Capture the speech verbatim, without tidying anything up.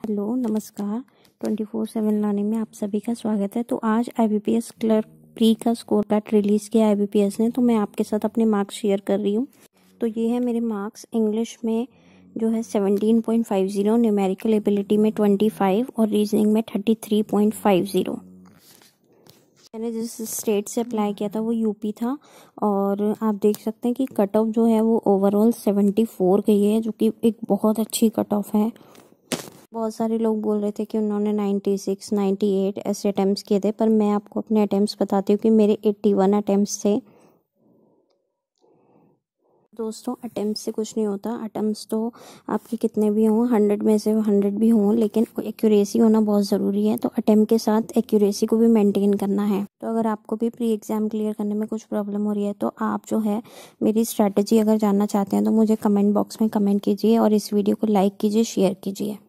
Hello नमस्कार। Twenty four seven learning में आप सभी का स्वागत है। तो आज आईबीपीएस क्लर्क प्री का स्कोर कार्ड रिलीज़ किया आईबीपीएस ने, तो मैं आपके साथ अपने मार्क्स शेयर कर रही हूँ। तो ये है मेरे मार्क्स। इंग्लिश में जो है seventeen point five zero, numerical ability में ट्वेंटी फाइव और रीजनिंग में thirty three point five zero. मैंने जिस स्टेट से अप्लाई किया था वो यूपी था और आप देख सकते हैं कि कट ऑफ जो है वो ओवरऑल सेवेंटी फोर गई है, जो कि एक बहुत अच्छी कट ऑफ है। बहुत सारे लोग बोल रहे थे कि उन्होंने नाइन्टी सिक्स, नाइन्टी एट ऐसे अटैम्प्ट्स किए थे, पर मैं आपको अपने अटैम्प्ट्स बताती हूँ कि मेरे एट्टी वन अटैम्प्ट्स थे। दोस्तों, अटैम्प्ट से कुछ नहीं होता। अटैम्प्ट्स तो आपके कितने भी हों, हंड्रेड में से हंड्रेड भी हों, लेकिन एक्यूरेसी होना बहुत ज़रूरी है। तो अटैम्प्ट के साथ एक्यूरेसी को भी मेंटेन करना है। तो अगर आपको भी प्री एग्ज़ाम क्लियर करने में कुछ प्रॉब्लम हो रही है तो आप जो है मेरी स्ट्रैटेजी अगर जानना चाहते हैं तो मुझे कमेंट बॉक्स में कमेंट कीजिए और इस वीडियो को लाइक कीजिए, शेयर कीजिए।